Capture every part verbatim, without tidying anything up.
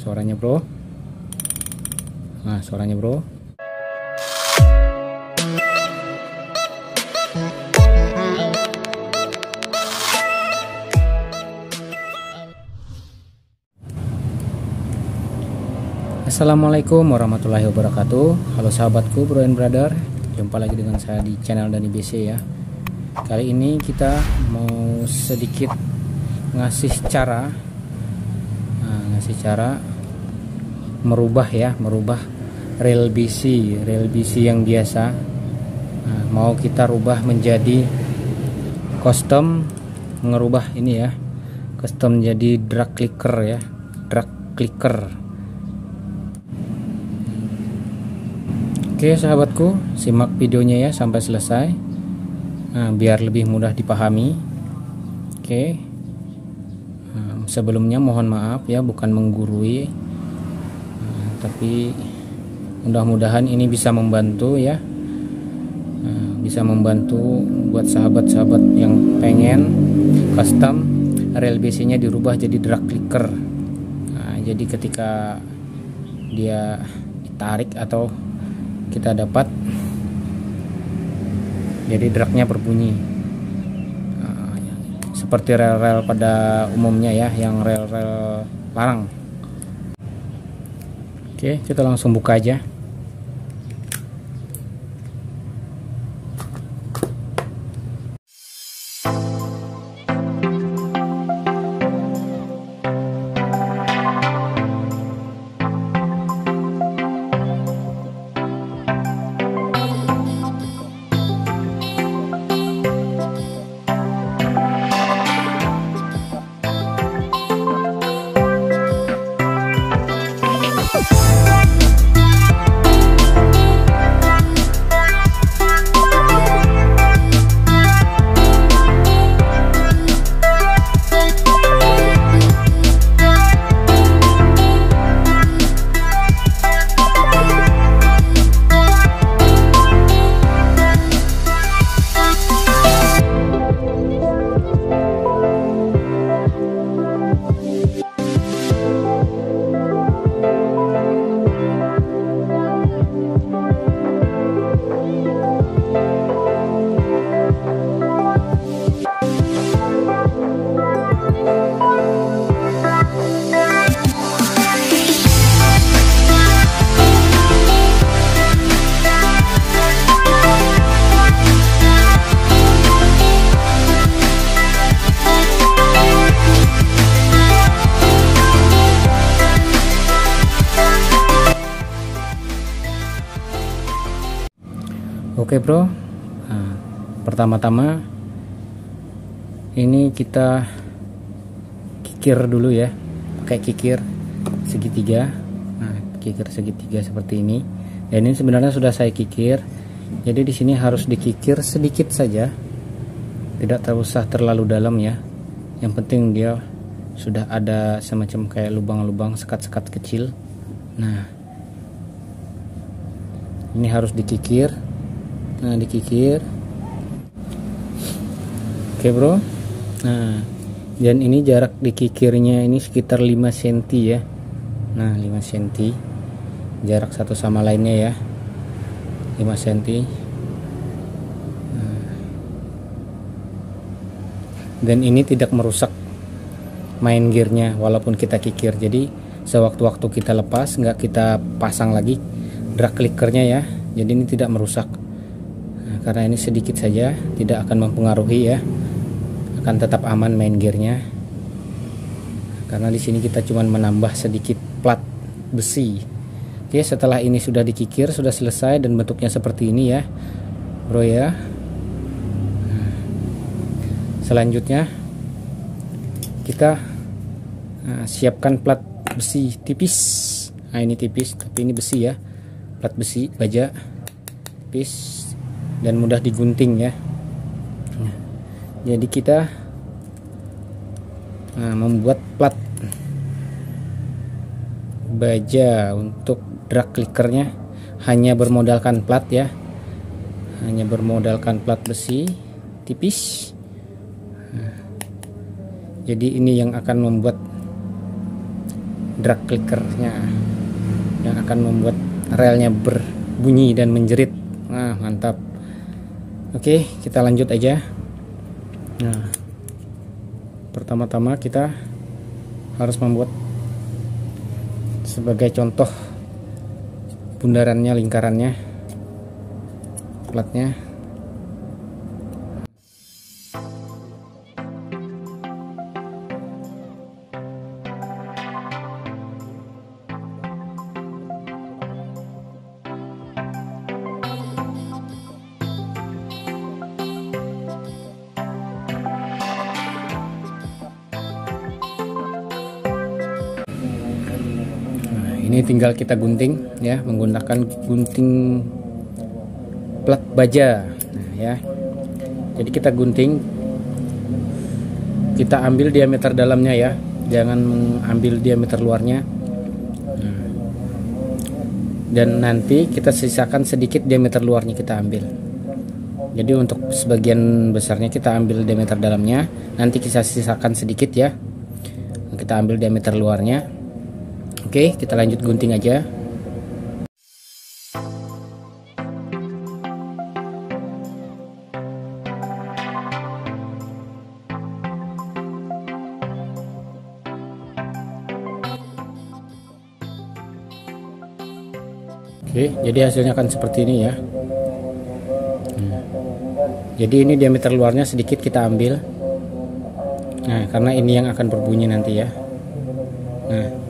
suaranya bro. Nah suaranya bro. Assalamualaikum warahmatullahi wabarakatuh. Halo sahabatku, bro and brother, jumpa lagi dengan saya di channel Dani B C ya. Kali ini kita mau sedikit ngasih cara nah, ngasih cara merubah ya merubah rel B C rel B C yang biasa. Nah, mau kita rubah menjadi custom, ngerubah ini ya, custom jadi drag clicker ya, drag clicker. Oke sahabatku, simak videonya ya sampai selesai, nah, biar lebih mudah dipahami. Oke, nah, sebelumnya mohon maaf ya, bukan menggurui, nah, tapi mudah-mudahan ini bisa membantu ya, nah, bisa membantu buat sahabat-sahabat yang pengen custom rel B C nya dirubah jadi drag clicker. Nah, jadi ketika dia ditarik atau kita dapat jadi dragnya berbunyi nah, seperti rel-rel pada umumnya ya, yang rel-rel larang. Oke, kita langsung buka aja. Oke bro, nah, pertama-tama ini kita kikir dulu ya, pakai kikir segitiga. Nah, kikir segitiga seperti ini. Dan ini sebenarnya sudah saya kikir. Jadi di sini harus dikikir sedikit saja, tidak usah terlalu dalam ya. Yang penting dia sudah ada semacam kayak lubang-lubang, sekat-sekat kecil. Nah, ini harus dikikir. Nah, dikikir. Oke bro, nah dan ini jarak dikikirnya ini sekitar lima sentimeter ya. Nah lima sentimeter jarak satu sama lainnya ya, lima sentimeter. Nah, dan ini tidak merusak main gearnya walaupun kita kikir. Jadi sewaktu-waktu kita lepas, nggak kita pasang lagi drag clickernya ya, jadi ini tidak merusak. Karena ini sedikit saja, tidak akan mempengaruhi ya, akan tetap aman main gearnya. Karena di sini kita cuma menambah sedikit plat besi. Oke, setelah ini sudah dikikir, sudah selesai dan bentuknya seperti ini ya, bro ya. Nah, selanjutnya kita nah, siapkan plat besi tipis. Nah ini tipis, tapi ini besi ya, plat besi baja tipis dan mudah digunting ya. Nah, jadi kita nah, membuat plat baja untuk drag clickernya hanya bermodalkan plat ya, hanya bermodalkan plat besi tipis. Nah, jadi ini yang akan membuat drag clickernya yang akan membuat relnya berbunyi dan menjerit. Nah, mantap. Oke, kita lanjut aja. Nah, pertama-tama kita harus membuat sebagai contoh bundarannya, lingkarannya, platnya. Ini tinggal kita gunting ya, menggunakan gunting plat baja. Nah, ya. Jadi kita gunting, kita ambil diameter dalamnya ya, jangan mengambil diameter luarnya. Nah, dan nanti kita sisakan sedikit diameter luarnya kita ambil. Jadi untuk sebagian besarnya kita ambil diameter dalamnya, nanti kita sisakan sedikit ya. Kita ambil diameter luarnya. Oke, kita lanjut gunting aja. Oke, jadi hasilnya akan seperti ini ya. Hmm. Jadi ini diameter luarnya sedikit kita ambil. Nah, karena ini yang akan berbunyi nanti ya. Nah.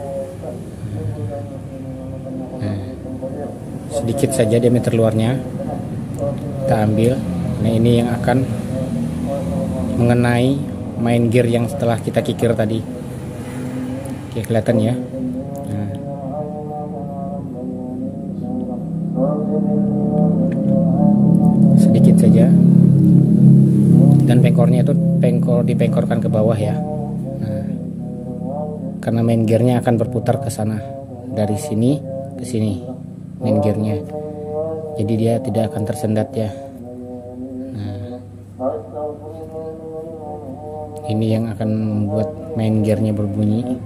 Sedikit saja diameter luarnya kita ambil. Nah, ini yang akan mengenai main gear yang setelah kita kikir tadi. Oke, kelihatan ya. Nah. Sedikit saja, dan pengkornya itu pengkor dipengkorkan ke bawah ya. Nah, karena main gearnya akan berputar ke sana, dari sini ke sini main gearnya, jadi dia tidak akan tersendat ya. Nah, ini yang akan membuat main gearnya berbunyi.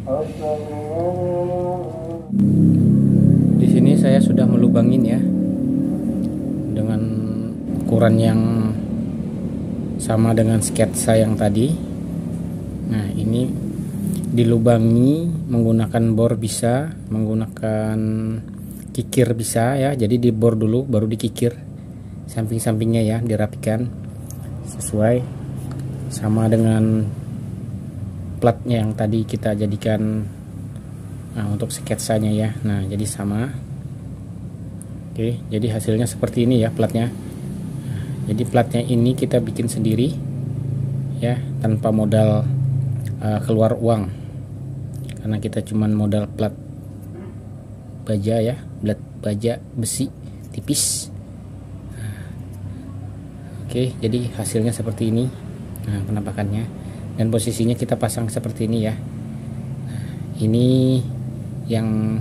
Di sini saya sudah melubangin ya, dengan ukuran yang sama dengan sketsa yang tadi. Nah, ini dilubangi menggunakan bor bisa, menggunakan kikir bisa ya. Jadi dibor dulu baru dikikir samping-sampingnya ya, dirapikan sesuai sama dengan platnya yang tadi kita jadikan. Nah, untuk sketsanya ya. Nah, jadi sama. Oke, jadi hasilnya seperti ini ya platnya. Jadi platnya ini kita bikin sendiri ya, tanpa modal uh, keluar uang, karena kita cuman modal plat baja ya, plat baja besi tipis. Nah, oke, jadi hasilnya seperti ini. Nah, penampakannya dan posisinya kita pasang seperti ini ya. Nah, ini yang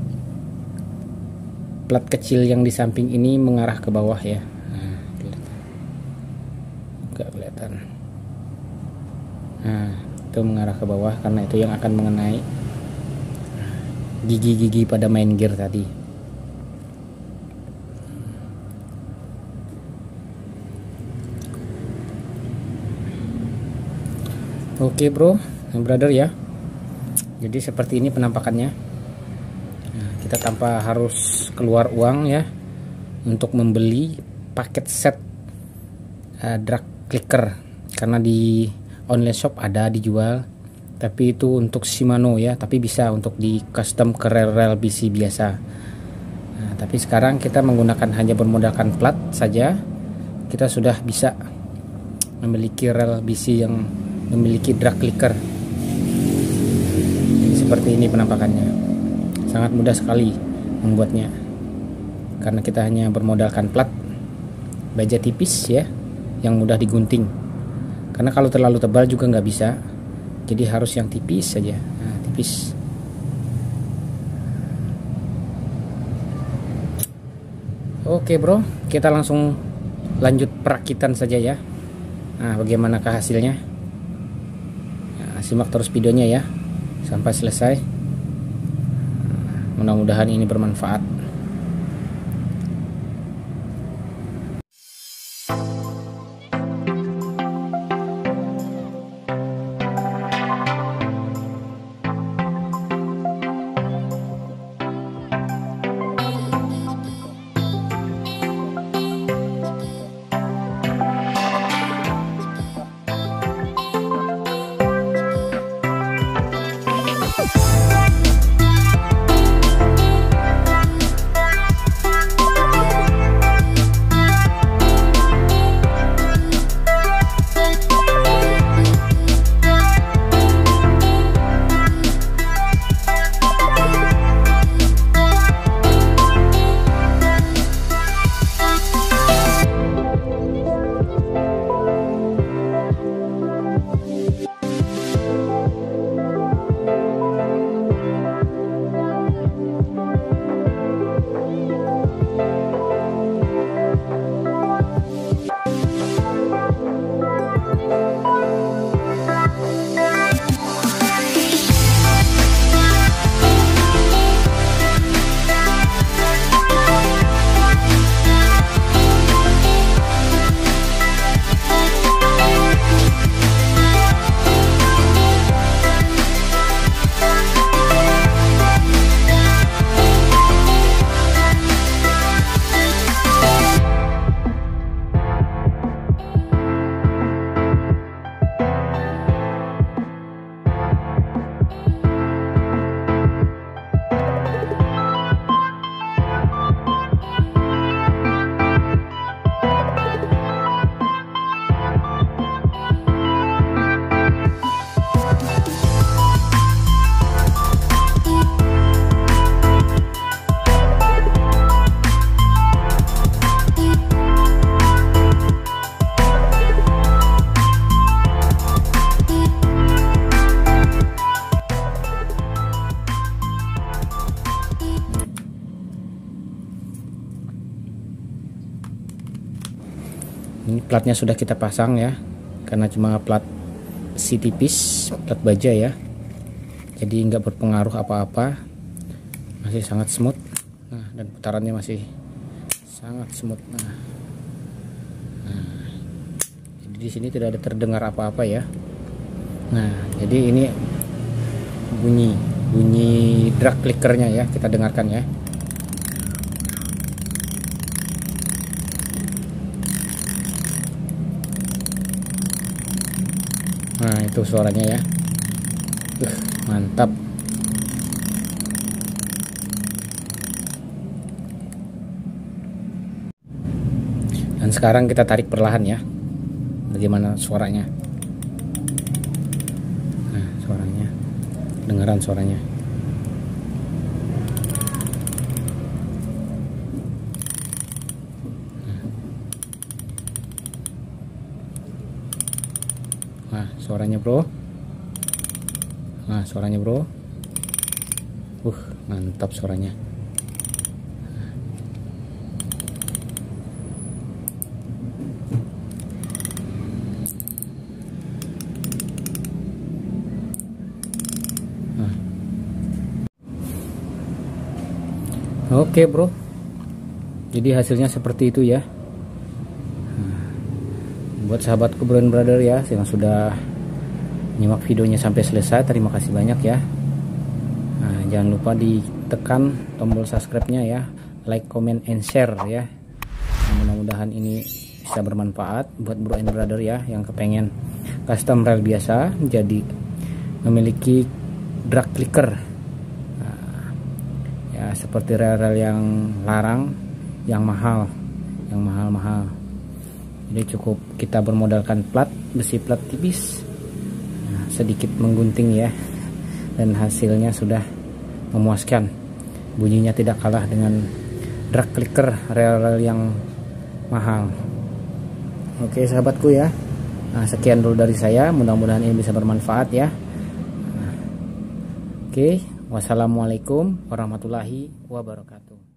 plat kecil yang di samping ini mengarah ke bawah ya. Nah, nggak kelihatan. Nah, itu mengarah ke bawah karena itu yang akan mengenai gigi-gigi pada main gear tadi. Oke bro, brother ya. Jadi seperti ini penampakannya. Nah, kita tanpa harus keluar uang ya untuk membeli paket set uh, drag clicker, karena di online shop ada dijual. Tapi itu untuk Shimano ya, tapi bisa untuk di custom ke rel-rel B C biasa. Nah, tapi sekarang kita menggunakan hanya bermodalkan plat saja, kita sudah bisa memiliki rel B C yang memiliki drag clicker. Jadi seperti ini penampakannya. Sangat mudah sekali membuatnya, karena kita hanya bermodalkan plat baja tipis ya, yang mudah digunting. Karena kalau terlalu tebal juga nggak bisa. Jadi harus yang tipis saja. Nah, tipis. Oke bro, kita langsung lanjut perakitan saja ya. Nah, bagaimanakah hasilnya? Nah, simak terus videonya ya sampai selesai. Mudah-mudahan ini bermanfaat. Ini platnya sudah kita pasang ya, karena cuma plat besi tipis, plat baja ya, jadi nggak berpengaruh apa-apa, masih sangat smooth. Nah, dan putarannya masih sangat smooth. Nah, nah jadi di sini tidak ada terdengar apa-apa ya. Nah, jadi ini bunyi bunyi drag clickernya ya, kita dengarkan ya. Nah, itu suaranya ya. Uh, mantap. Dan sekarang kita tarik perlahan ya. Bagaimana suaranya? Nah, suaranya. Dengaran suaranya. Nah, suaranya bro. Nah, suaranya bro. Uh, mantap suaranya. Nah. Oke bro. Jadi hasilnya seperti itu ya. Buat sahabatku Brown Brother ya yang sudah nyimak videonya sampai selesai, terima kasih banyak ya. Nah, jangan lupa ditekan tombol subscribe-nya ya, like, comment, and share ya. Mudah-mudahan ini bisa bermanfaat buat Brown Brother ya yang kepengen custom rel biasa jadi memiliki drag clicker. Nah, ya seperti rel-rel yang larang, yang mahal, yang mahal-mahal. Jadi cukup kita bermodalkan plat besi plat tipis, nah, sedikit menggunting ya, dan hasilnya sudah memuaskan. Bunyinya tidak kalah dengan drag clicker rel-rel yang mahal. Oke sahabatku ya, nah, sekian dulu dari saya, mudah-mudahan ini bisa bermanfaat ya. Nah, oke, wassalamualaikum warahmatullahi wabarakatuh.